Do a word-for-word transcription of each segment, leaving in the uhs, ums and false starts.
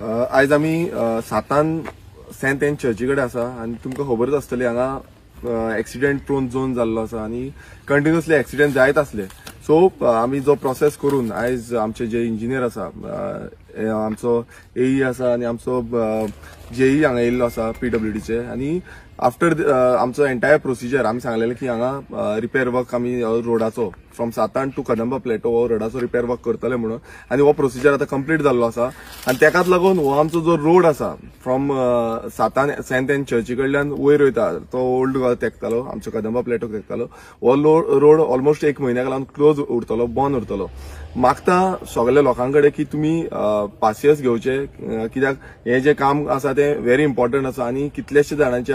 आयज आमी सातान Saint N चर्ची कडेन आसा आनी तुमकां खबरच आसतली हांगा एक्सिडेंट प्रोन झोन जाल्लो आसा आनी कंटिन्युअसली एक्सिडेंट जायत आसले. सो आमी जो प्रोसेस करून आयज आमचे जे इंजिनियर आसा, आमचो एई आसा आनी आमचो जेई हांगा येयल्लो आसा पीडब्ल्यूडीचे, आनी आफ्टर आमचो एंटायर प्रोसिजर आमी सांगलेलें की हांगा रिपेर वर्क आमी रोडाचो फ्रॉम सातान टू कदंबा प्लेटो हो रोडाचो रिपेर वर्क करतले म्हणून, आनी हो प्रोसिजर आतां कंप्लीट जाल्लो आसा. आनी तेकाच लागून हो आमचो जो रोड आसा फ्रॉम सातान सेंट एन चर्ची कडल्यान वयर वयता तो ओल्ड गोवा तेंकतालो, आमचो कदंबा प्लेटो तेंकतालो, हो रोड ऑलमोस्ट एक म्हयन्याक लागून क्लोज उरतलो, बंद उरतलो. मागता सगळ्या लोकांकडे की तुमी पासियस घेवचे, कित्याक हे जे काम आसा ते व्हेरी इम्पॉर्टंट आसा आनी कितलेशे जाणांचे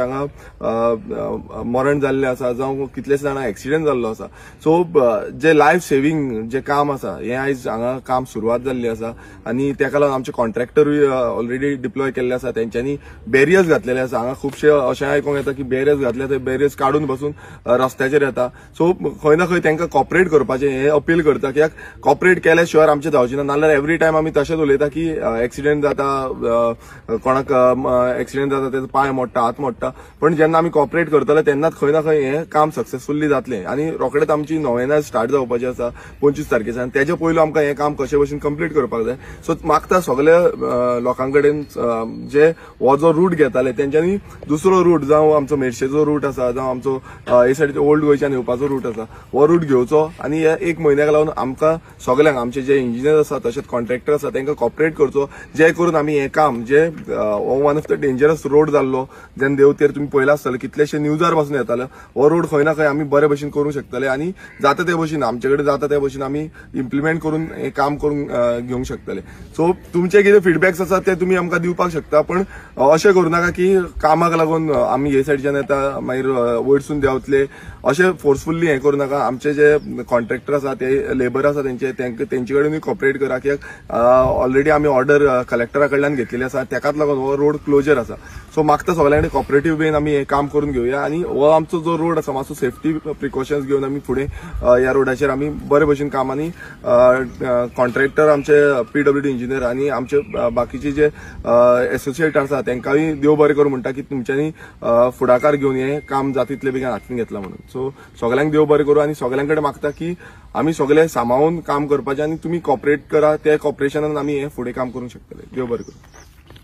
हांगा मरण जाल्ले आसा जावं कितलेशे जाणांक एक्सिडेंट जाल्लो आसा. सो जे लायफ सेव्हिंग जे काम आसा हे आयज हांगा काम सुरवात जाल्ली आसा आनी तेका लागून आमचे कॉन्ट्रॅक्टरूय ऑलरेडी डिप्लॉय केल्ले आसा, तेंच्यांनी बॅरियर्स घातलेले आसा. हांगा खुबशे अशें आयकूंक येता की बॅरियर्स घातले ते बॅरियर्स काडून बसून रस्त्याचेर येता. सो खंय ना खंय तांकां कॉपरेट करपाचें हे अपील करता, कित्याक कॉपरेट केल्या शिवाय आमचे जावचे ना. नाल्यार एवरी टायम आमी तशेंच उलयता की एक्सिडेंट जाता, कोणाक एक्सिडेंट जाता तेजो पांय मोडटा, हात मोडटा, पण जेन्ना आमी कॉपरेट करतले तेन्नाच खंय ना खंय हे काम सक्सेसफुल्ली जातलें. आनी रोखडेच आमची नोवेना स्टार्ट जावपाची आसा पंचवीस तारखेच्यान, आनी तेजे पयलू आमकां हें काम कशे भशेन कंप्लीट करपाक जाय. सो मागता सगळ्या लोकांकडेन जे हो जो रूट घेताले तेंच्यांनी दुसरो रूट जावं आमचो मेर्शेचो रूट आसा जावं आमचो हे सायडीचो ओल्ड गोंयच्यान येवपाचो रूट आसा हो रूट घेवचो आनी हे एक म्हयन्याक लागून आमकां सगळ्यांक आमचे जे इंजिनियर आसा तशेंच कॉन्ट्रॅक्टर आसा तांकां कॉपरेट करचो, जे करून आमी हें काम जे one of the dangerous road जाल्लो, जेन्ना देवतेर तुमी पयला आसतले कितलेशे न्यूजार पासून येताले, हो रोड खंय ना खंय आमी बरे भशेन करूंक शकतले आनी जाता ते भशेन आमचे कडेन जाता त्या भशेन आमी इम्प्लिमेंट करून हें काम करून घेवंक शकतले. सो तुमचे कितें फिडबॅक्स आसा ते तुमी आमकां दिवपाक शकता, पण अशें करूं नाका की कामाक लागून आमी हे सायडीच्यान येता मागीर वयरसून देंवतले अशें फोर्सफुल्ली हें करूं नाका. आमचे जे कॉन्ट्रॅक्टर आसा ते लेबर आसा तेंचे तेंचे कडेनूय कॉपरेट करा, कित्याक ऑलरेडी आमी ऑर्डर कलेक्टरा कडल्यान घेतलेली आसा, तेकाच लागून हो रोड क्लोजर आसा. सो मागता सगळ्यां कडेन कॉपरेटीव वेन आमी हें काम करून घेवया आनी हो आमचो जो रोड आसा मातसो सेफ्टी प्रिकॉशन्स घेवन आमी फुडें ह्या रोडाचेर आमी बरे भशेन काम आनी कॉन्ट्रॅक्टर आमचे पीडब्ल्यूडी इंजिनियर आनी आमचे बाकीचे जे एसोसिएट आसा तेंकांय देव बरें करूं म्हणटा की तुमच्यांनी फुडाकार घेवन हें काम जाता तितले बेगीन हातीन घेतला म्हणून. सो सगळ्यांक देव बरें करूं आनी सगळ्यां कडेन मागता की आमी सगळे सांबाळून काम करपाचें आनी तुमी कॉपरेट करा, त्या कॉपरेशनान आमी हें फुडें काम करूंक शकतले. देव बरें करूं.